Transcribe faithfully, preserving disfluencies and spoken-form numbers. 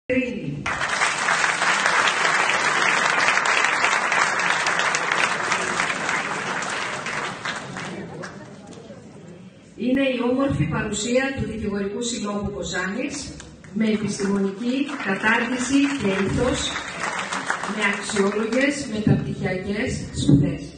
Είναι η όμορφη παρουσία του Δικηγορικού Συλλόγου Κοζάνης με επιστημονική κατάρτιση και ήθος, με αξιόλογες μεταπτυχιακές σπουδές.